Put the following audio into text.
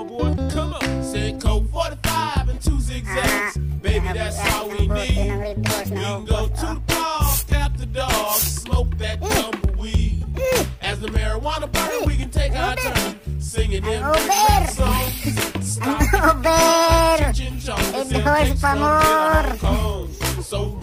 on, boy. Come on. Said Coke 45 and 2 zigzags. Baby, that's all we need. We can go to the park, tap the dog, smoke that tumbleweed. As the marijuana burn, we can take our turn singing them rap songs. Stop Ano, Ber? Edhor, por favor. So